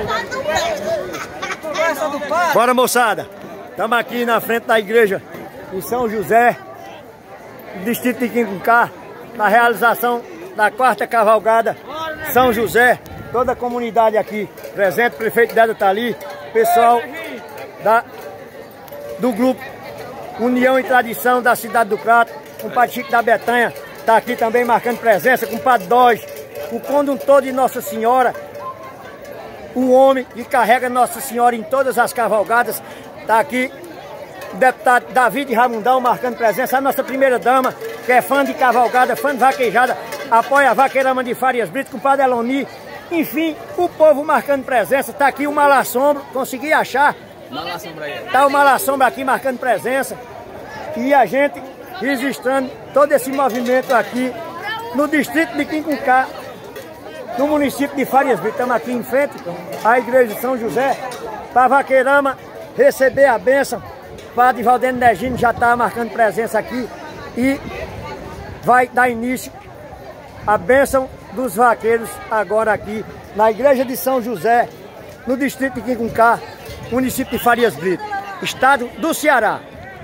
Bora, moçada. Estamos aqui na frente da igreja de São José, distrito de Quincunká, na realização da 4ª cavalgada São José. Toda a comunidade aqui presente, o prefeito Dédio está ali, pessoal do grupo União e Tradição da Cidade do Crato, o Padre Chico da Betanha está aqui também marcando presença, com o Padre Dóis, o condutor de Nossa Senhora, o homem que carrega Nossa Senhora em todas as cavalgadas, está aqui o deputado David Ramundão marcando presença, a nossa primeira dama, que é fã de cavalgada, fã de vaquejada, apoia a vaqueirama de Farias Brito, com o Padre Eloni. Enfim, o povo marcando presença. Está aqui o Malassombro, consegui achar. Está o Malassombro aqui marcando presença. E a gente registrando todo esse movimento aqui no distrito de Quincunká, no município de Farias Brito. Estamos aqui em frente à igreja de São José, para a vaqueirama receber a bênção. O Padre Valdênio Negino já está marcando presença aqui e vai dar início à bênção dos vaqueiros agora aqui na igreja de São José, no distrito de Quincunká, município de Farias Brito, estado do Ceará.